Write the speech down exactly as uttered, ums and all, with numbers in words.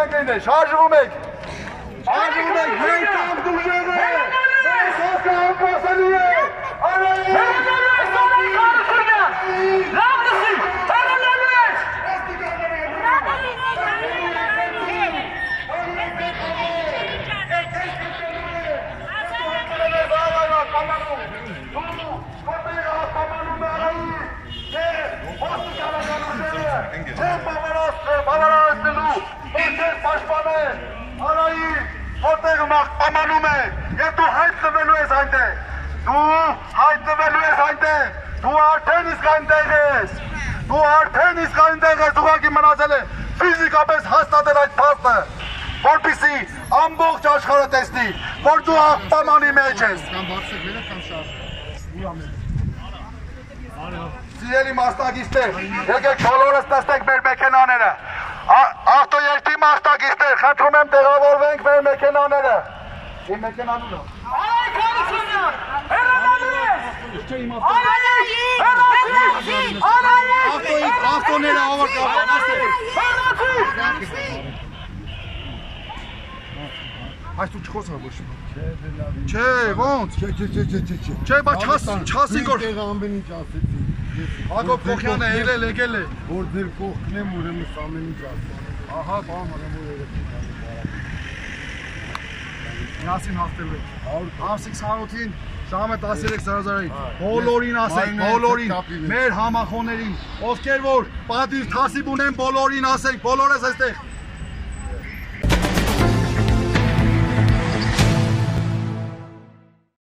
ենք լինել, շարժվում ենք։ Շարժվում ենք, մենք կամ դուժերը։ Մենք հոսքը անպասելի է։ Արայի։ Լավ լսի, թանանելու ես։ Արայի, որտեղ պամանում է, և դու հայտնվելու ես այնտեղ, դու հայտնվելու ես այնտեղ, դու արդեն իսկ այնտեղ ես, դու արդեն իսկ այնտեղ ես, ուղղակի մնացել է ֆիզիկապես հաստատել այդ փաստը, որպեսզի ամբողջ աշխարհը տեսնի, որ դու պամանի մեջ ես։ Սիրելի մասնակիցներ, եկեք բոլորս նստենք մեր մեքենաները, ավտոերթի մասնակիցներ, խնդրում եմ տեղավորվենք մեր մեքենաները։ Իմ մեքենան ուր է։ Արայ Քարիսյանյան, հեռանալու ես։ Արայ, ավտոները ավարտաբան, ասեք։ Այս դու չխոսա ոչ։ Չէ, ոնց։ Չէ, չէ, չէ, չէ, չէ։ Չէ, բա չասի գոր։ Ամեն ինչ ասեցի։ Հակոբ Կոքյանը ելել եկել է, որ ձեր կողքն եմ ուրեմն ամեն ինչ ասում։ Ահա, բան ուրեմն երեք։ Միասին հաղթելու ենք։ Ամսի քսանութին ժամը տասներեք զարազարային։ Բոլորին ասենք, բոլորին, մեր համախոհներին, ովքեր որ պատիվ թասիբ ունեն, բոլորին ասենք, բոլորս այստեղ